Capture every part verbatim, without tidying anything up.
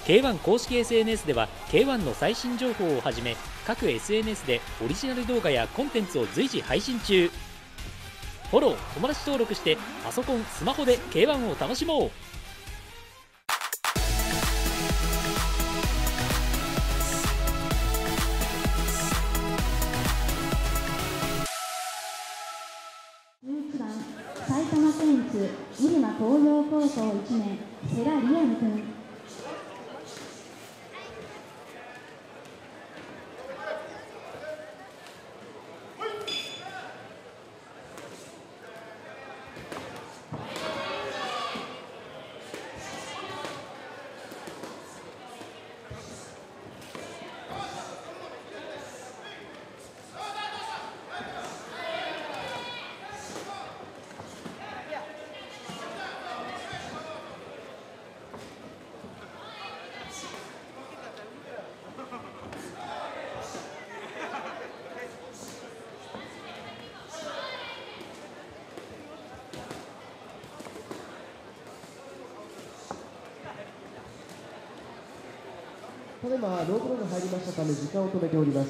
ケーワン 公式 エスエヌエス では ケーワン の最新情報をはじめ各 エスエヌエス でオリジナル動画やコンテンツを随時配信中。フォロー、友達登録してパソコン、スマホで ケーワン を楽しもう。 じゅういちばん埼玉県立入間東洋高校いちねん世良リアム君。 ただいまロードローが入りましたため時間を止めております。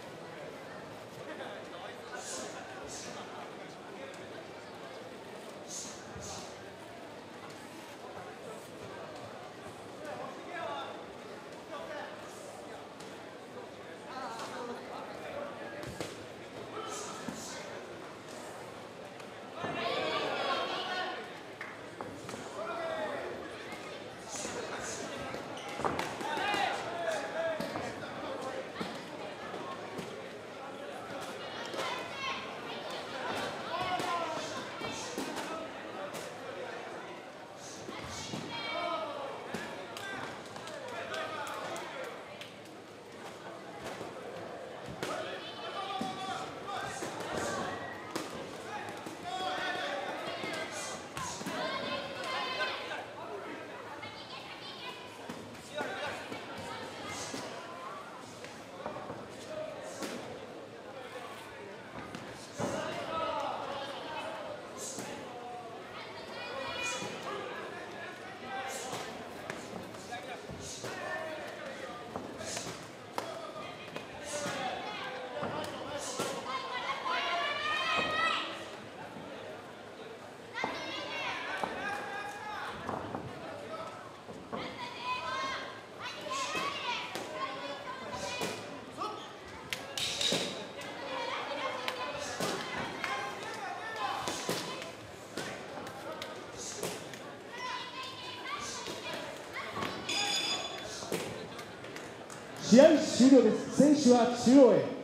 試合終了です。選手は中央へ。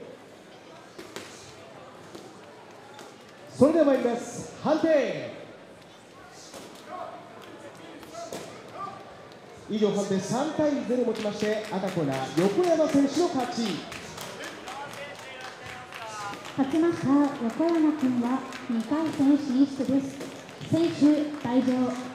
それでは参ります。判定。以上判定さんたいゼロをもちまして赤コーナー横山選手の勝ち。 勝ちました横山君はにかい戦進出です。選手退場。